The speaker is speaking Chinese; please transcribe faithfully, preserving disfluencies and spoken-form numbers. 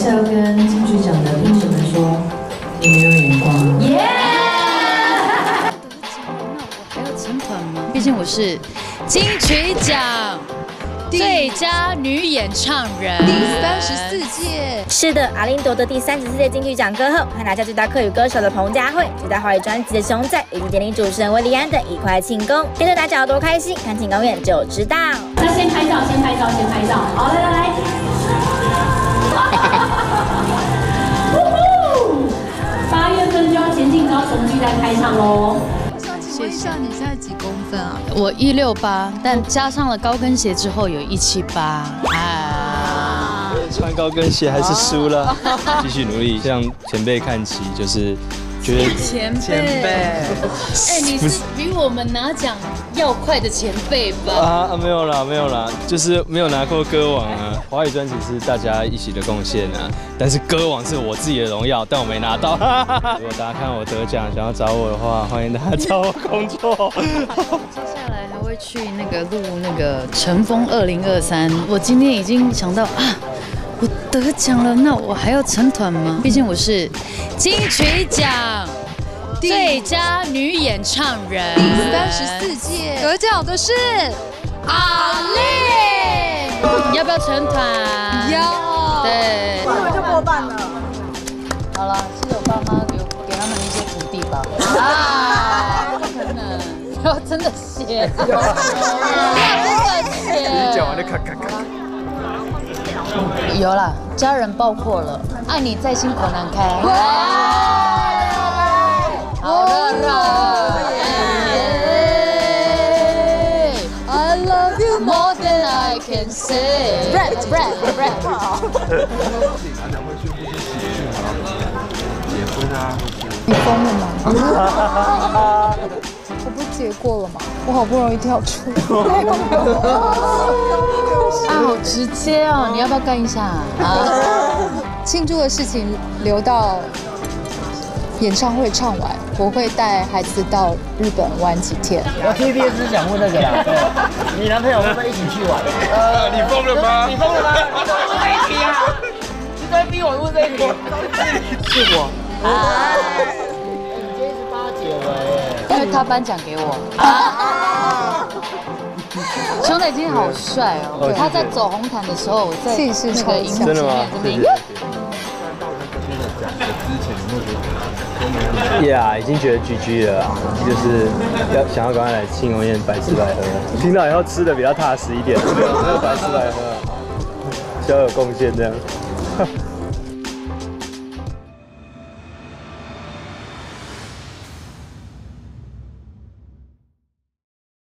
是要跟金曲奖的评审们说，你没有眼光。耶！ 我还要成团吗？毕竟我是金曲奖最佳女演唱人， 第三十四届。 是的，阿玲夺得第三十四届金曲奖歌后，还拿下最佳客语歌手的彭佳慧，最佳华语专辑的熊仔，以及典礼主持人韦礼安等一块庆功。跟着大家有多开心，看庆功宴就知道。 那先拍照，先拍照，先拍照。好，来来来。八月份就要前进高雄巨蛋开唱喽。 请问一下，你现在几公分啊？ 我一六八，但加上了高跟鞋之后有一七八。啊！ 穿高跟鞋还是输了，继续努力，向前辈看齐，就是觉得前辈，哎，你是比我们拿奖要快的前辈吧？ 啊，没有啦，没有啦，就是没有拿过歌王啊。华语专辑是大家一起的贡献啊，但是歌王是我自己的荣耀，但我没拿到。如果大家看我得奖，想要找我的话，欢迎大家找我工作。 接下来还会去那个录那个《乘风二零二三》，我今天已经想到啊。我得奖了，那我还要成团吗？毕竟我是金曲奖最佳女演唱人， 第三十四届得奖的是阿令， 你要不要成团？ 要。 对， 我们就过半了。 好了，是我爸妈给给他们一些土地吧。啊，不可能，要真的写，真的写。 你讲完就咔咔咔。 有啦，家人爆破了，爱你再辛苦难开。好热闹 ！I love you more than I can say。Rap rap rap。 结婚啊？ 你疯了吗？我不是结过了吗？我好不容易跳出。 啊，好直接哦！你要不要干一下啊？ 庆祝的事情留到演唱会唱完，我会带孩子到日本玩几天。 我 T B S 想问那个啦，你男朋友会不会一起去玩？ 呃，你疯了吗？ 你疯了吗？你怎么问这一题啊？你在逼我问这一题？是我。哎，你今天是八九哎， 因为他颁奖给我。啊熊仔今天好帅哦！他在走红毯的时候，我在气势超强， 真的吗？呀，已经觉得 G G 了啊，就是要想要赶快来庆功宴百吃百喝。听到以后吃的比较踏实一点，没有百吃百喝，比较有贡献这样。